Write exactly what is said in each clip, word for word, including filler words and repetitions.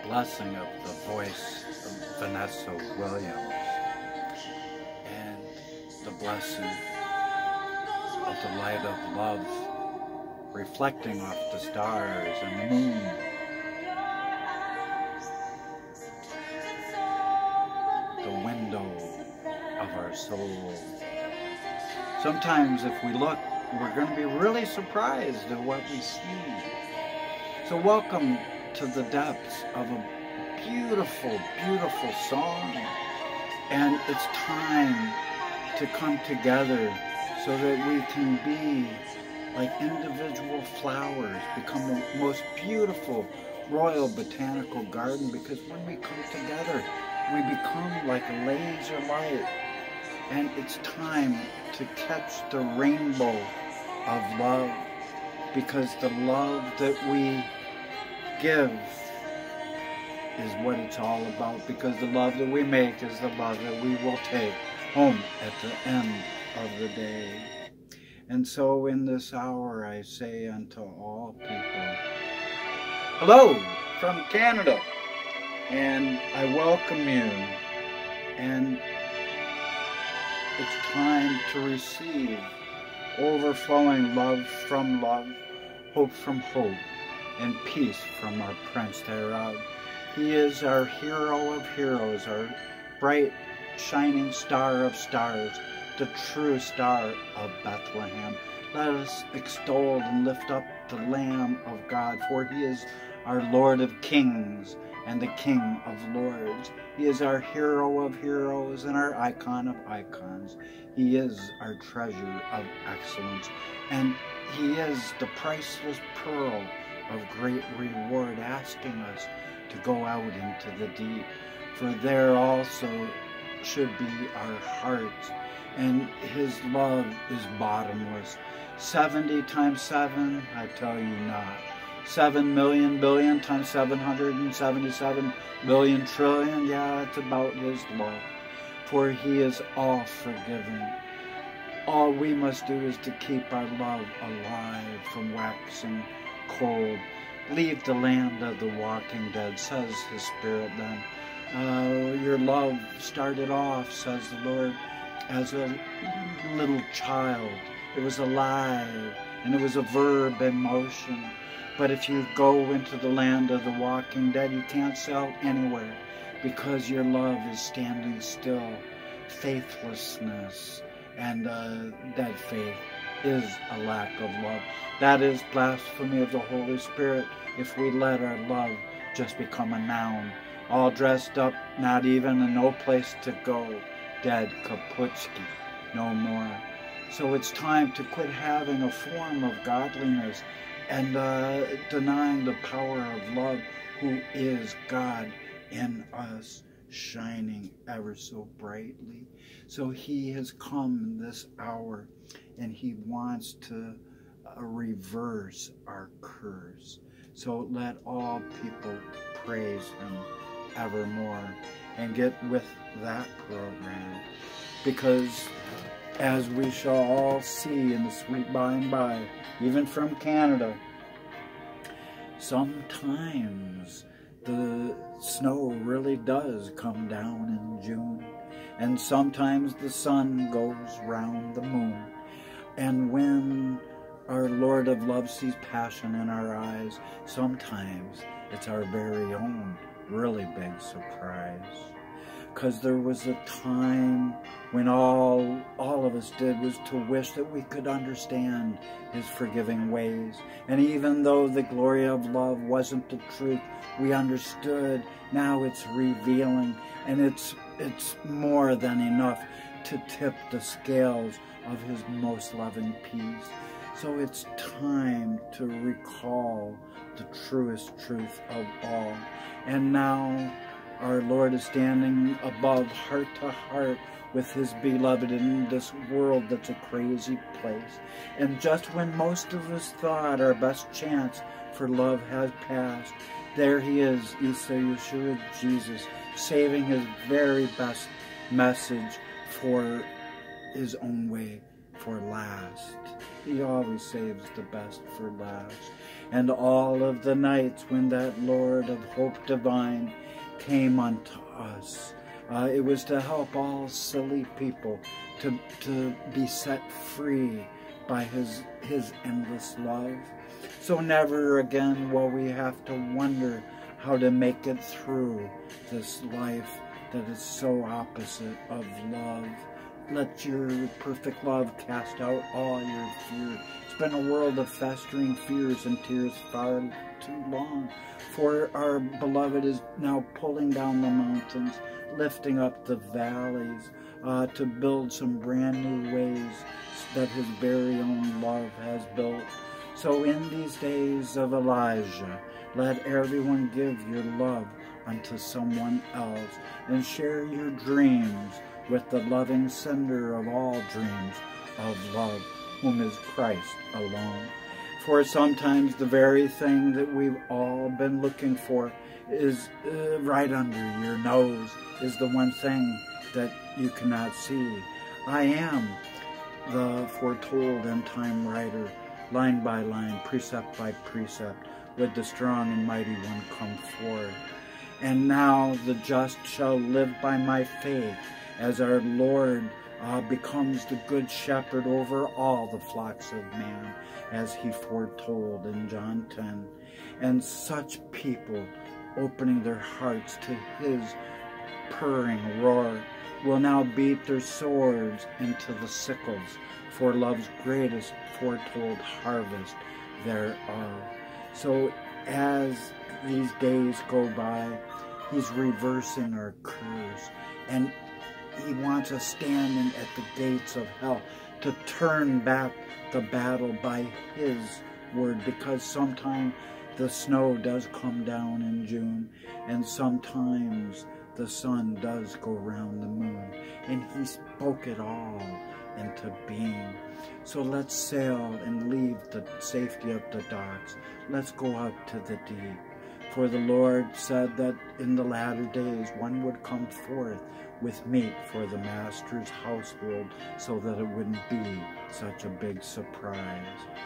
blessing of the voice of Vanessa Williams and the blessing of the light of love reflecting off the stars and the moon. The window of our soul. Sometimes if we look, we're going to be really surprised at what we see. So welcome to the depths of a beautiful, beautiful song. And it's time to come together so that we can be like individual flowers, become the most beautiful royal botanical garden, because when we come together, we become like a laser light. And it's time to catch the rainbow of love, because the love that we give is what it's all about, because the love that we make is the love that we will take home at the end of the day. And so in this hour I say unto all people, hello from Canada, and I welcome you, and it's time to receive overflowing love from love, hope from hope, and peace from our Prince thereof. He is our hero of heroes, our bright, shining star of stars, the true star of Bethlehem. Let us extol and lift up the Lamb of God, for he is our Lord of kings and the King of lords. He is our hero of heroes and our icon of icons. He is our treasure of excellence, and he is the priceless pearl of great reward, asking us to go out into the deep, for there also should be our hearts, and his love is bottomless. seventy times seven, I tell you not. seven million billion times seven hundred seventy-seven billion trillion, yeah, it's about his love, for he is all forgiving. All we must do is to keep our love alive from waxing cold. Leave the land of the walking dead, says his Spirit then. Uh, your love started off, says the Lord, as a little child. It was alive, and it was a verb in motion. But if you go into the land of the walking dead, you can't sail anywhere, because your love is standing still. Faithlessness and uh, dead faith is a lack of love. That is blasphemy of the Holy Spirit if we let our love just become a noun, all dressed up, not even and no place to go, dead kaputski, no more. So it's time to quit having a form of godliness and uh, denying the power of love, who is God in us, shining ever so brightly. So he has come this hour, and he wants to uh, reverse our curse. So let all people praise him evermore, and get with that program, because as we shall all see in the sweet by and by, even from Canada, sometimes the snow really does come down in June, and sometimes the sun goes round the moon. And when our Lord of love sees passion in our eyes, sometimes it's our very own really big surprise. Because there was a time when all, all of us did was to wish that we could understand his forgiving ways. And even though the glory of love wasn't the truth we understood, now it's revealing, and it's, it's more than enough to tip the scales of his most loving peace. So it's time to recall the truest truth of all. And now our Lord is standing above, heart to heart, with his beloved in this world that's a crazy place. And just when most of us thought our best chance for love has passed, there he is, Isa Yeshua Jesus, saving his very best message for his own way for last. He always saves the best for last. And all of the nights when that Lord of hope divine came unto us, uh, it was to help all silly people to, to be set free by his, his endless love. So never again will we have to wonder how to make it through this life that is so opposite of love. Let your perfect love cast out all your fear. It's been a world of festering fears and tears far too long. For our beloved is now pulling down the mountains, lifting up the valleys, uh, to build some brand new ways that his very own love has built. So in these days of Elijah, let everyone give your love unto someone else, and share your dreams with the loving sender of all dreams of love, whom is Christ alone. For sometimes the very thing that we've all been looking for is uh, right under your nose, is the one thing that you cannot see. I am the foretold end time writer, line by line, precept by precept, would the strong and mighty one come forth. And now the just shall live by my faith, as our Lord uh, becomes the good shepherd over all the flocks of man, as he foretold in John ten. And such people, opening their hearts to his purring roar, will now beat their swords into the sickles for love's greatest foretold harvest thereof. So as these days go by, he's reversing our curse, and he wants us standing at the gates of hell to turn back the battle by his word, because sometimes the snow does come down in June, and sometimes the sun does go round the moon, and he spoke it all into being. So let's sail and leave the safety of the docks. Let's go out to the deep. For the Lord said that in the latter days one would come forth with meat for the master's household, so that it wouldn't be such a big surprise.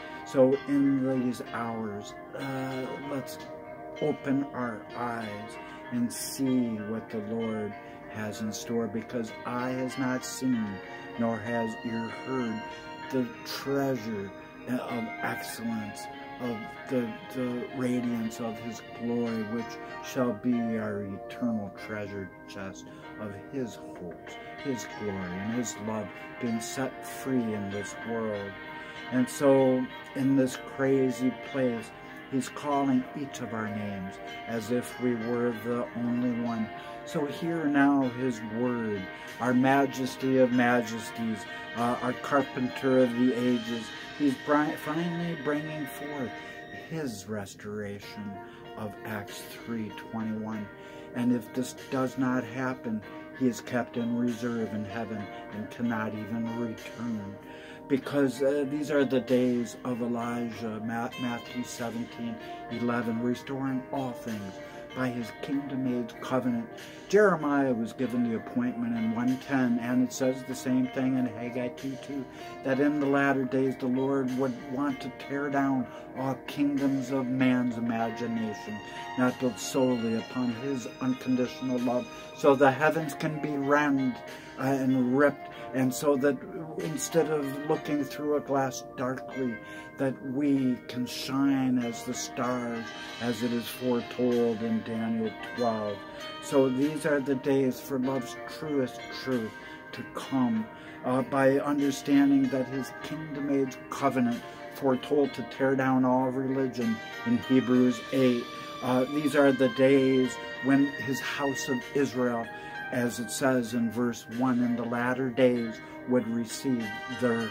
So in these hours, uh, let's open our eyes and see what the Lord has in store, because eye has not seen, nor has ear heard the treasure of excellence, of the, the radiance of his glory, which shall be our eternal treasure chest of his hopes, his glory, and his love being set free in this world. And so in this crazy place, he's calling each of our names as if we were the only one. So hear now his word, our majesty of majesties, uh, our carpenter of the ages. He's finally bringing forth his restoration of Acts three twenty-one. And if this does not happen, he is kept in reserve in heaven and cannot even return. Because uh, these are the days of Elijah, Matthew seventeen eleven, restoring all things by his kingdom-age covenant. Jeremiah was given the appointment in one ten, and it says the same thing in Haggai two two, that in the latter days the Lord would want to tear down all kingdoms of man's imagination, not built solely upon his unconditional love, so the heavens can be rent uh, and ripped, and so that instead of looking through a glass darkly, that we can shine as the stars, as it is foretold in Daniel twelve. So these are the days for love's truest truth to come, uh, by understanding that his kingdom-age covenant, foretold to tear down all religion in Hebrews eight. Uh, these are the days when his house of Israel, as it says in verse one, in the latter days would receive their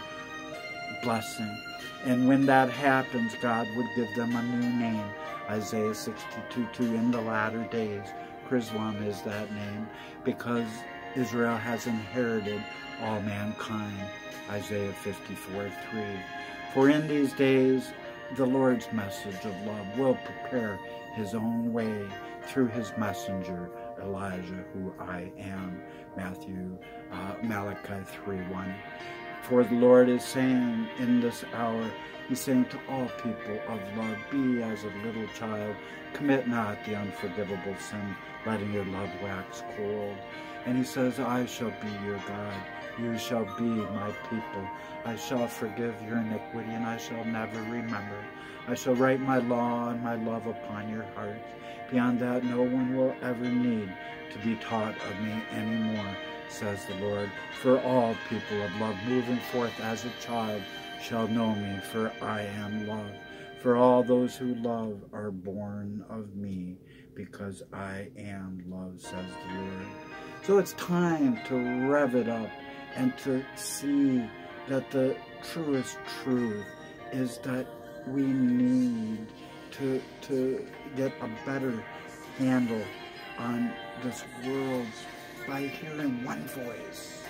blessing. And when that happens, God would give them a new name. Isaiah sixty-two two, in the latter days. Chrislam is that name, because Israel has inherited all mankind. Isaiah fifty-four three. For in these days, the Lord's message of love will prepare his own way through his messenger, Elijah, who I am. Matthew, uh, Malachi three one. For the Lord is saying in this hour, he's saying to all people of love, be as a little child, commit not the unforgivable sin, letting your love wax cold. And he says, I shall be your God, you shall be my people. I shall forgive your iniquity, and I shall never remember. I shall write my law and my love upon your hearts. Beyond that, no one will ever need to be taught of me anymore, says the Lord. For all people of love, moving forth as a child, shall know me, for I am love. For all those who love are born of me, because I am love, says the Lord. So it's time to rev it up and to see that the truest truth is that we need to, to get a better handle on this world by hearing one voice.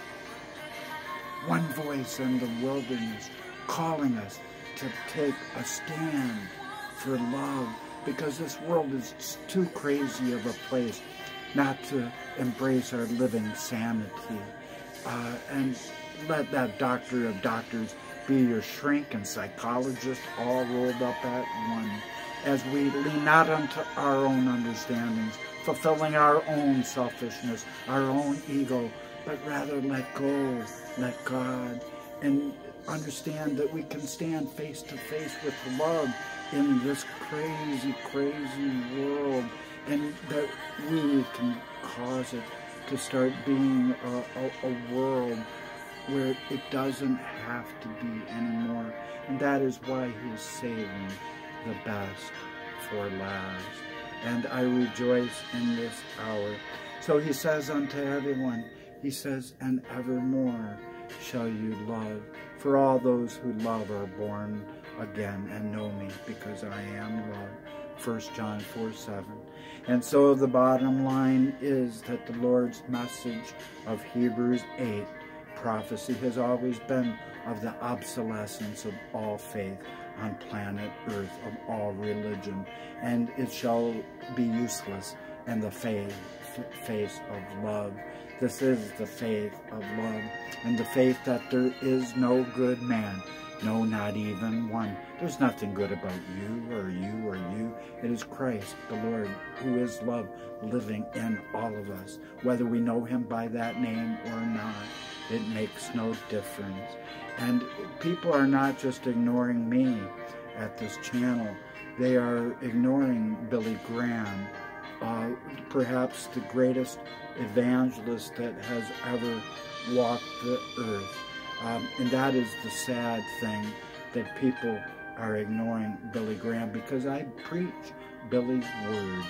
One voice in the wilderness calling us to take a stand for love, because this world is too crazy of a place not to embrace our living sanity. Uh, and let that doctor of doctors be your shrink and psychologist all rolled up at one, as we lean not unto our own understandings, fulfilling our own selfishness, our own ego, but rather let go, let God, and understand that we can stand face to face with love in this crazy, crazy world, and that we can cause it to start being a, a, a world where it doesn't have to be anymore. And that is why he is saving the best for last. And I rejoice in this hour. So he says unto everyone, he says, and evermore shall you love. For all those who love are born again and know me, because I am love. First John four seven. And so the bottom line is that the Lord's message of Hebrews eight prophecy has always been of the obsolescence of all faith on planet Earth, of all religion, and it shall be useless in the faith, face of love. This is the faith of love, and the faith that there is no good man, no, not even one. There's nothing good about you or you or you. It is Christ, the Lord, who is love, living in all of us. Whether we know him by that name or not, it makes no difference. And people are not just ignoring me at this channel. They are ignoring Billy Graham, uh, perhaps the greatest evangelist that has ever walked the earth. Um, and that is the sad thing, that people are ignoring Billy Graham, because I preach Billy's word.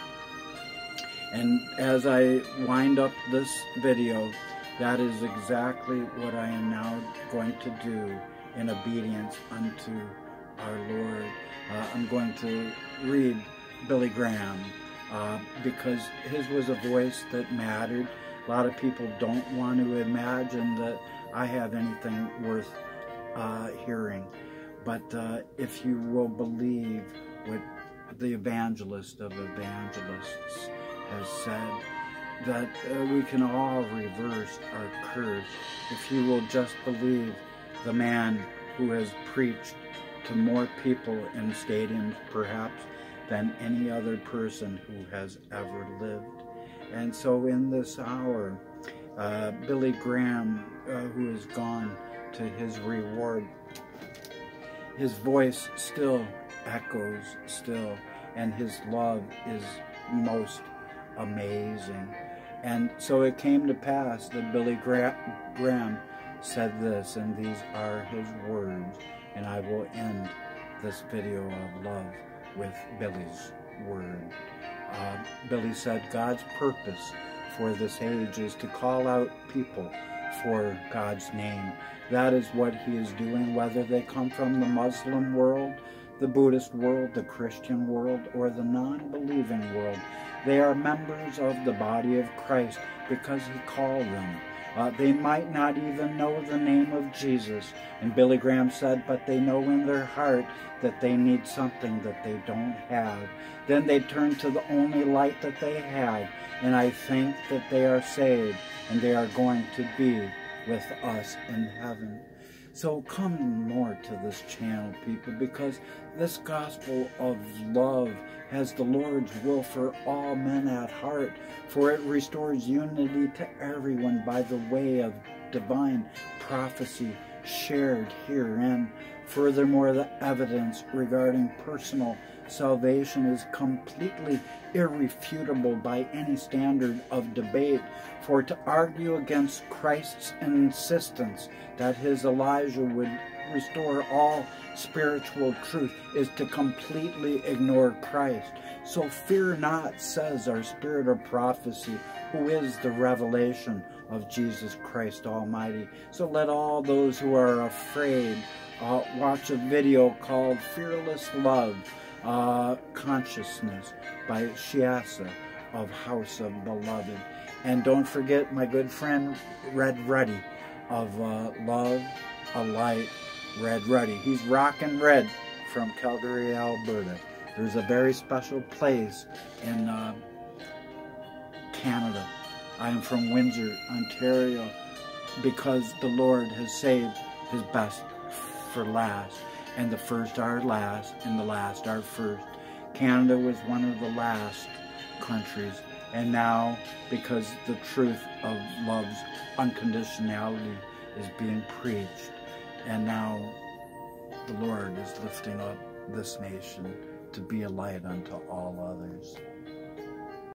And as I wind up this video, that is exactly what I am now going to do in obedience unto our Lord. Uh, I'm going to read Billy Graham uh, because his was a voice that mattered. A lot of people don't want to imagine that I have anything worth uh, hearing. But uh, if you will believe what the evangelist of evangelists has said, that uh, we can all reverse our curse if you will just believe the man who has preached to more people in stadiums perhaps than any other person who has ever lived. And so in this hour, uh, Billy Graham, uh, who has gone to his reward, his voice still echoes still, and his love is most amazing. And so it came to pass that Billy Graham said this, and these are his words, and I will end this video of love with Billy's word. Uh, Billy said, God's purpose for this age is to call out people for God's name. That is what he is doing, whether they come from the Muslim world, the Buddhist world, the Christian world, or the non-believing world. They are members of the body of Christ because he called them. Uh, they might not even know the name of Jesus. And Billy Graham said, but they know in their heart that they need something that they don't have. Then they turn to the only light that they have. And I think that they are saved, and they are going to be with us in heaven. So come more to this channel, people, because this gospel of love has the Lord's will for all men at heart, for it restores unity to everyone by the way of divine prophecy shared herein. Furthermore, the evidence regarding personal salvation is completely irrefutable by any standard of debate, for to argue against Christ's insistence that his Elijah would restore all spiritual truth is to completely ignore Christ. So fear not, says our spirit of prophecy, who is the revelation of Jesus Christ Almighty. So let all those who are afraid uh, watch a video called Fearless Love, uh, Consciousness by Shiasa of House of Beloved. And don't forget my good friend Red Ruddy of uh, Love, a Light, Red Ruddy. He's rockin' red from Calgary, Alberta. There's a very special place in uh, Canada. I am from Windsor, Ontario, because the Lord has saved his best for last. And the first are last, and the last are first. Canada was one of the last countries. And now, because the truth of love's unconditionality is being preached, and now the Lord is lifting up this nation to be a light unto all others.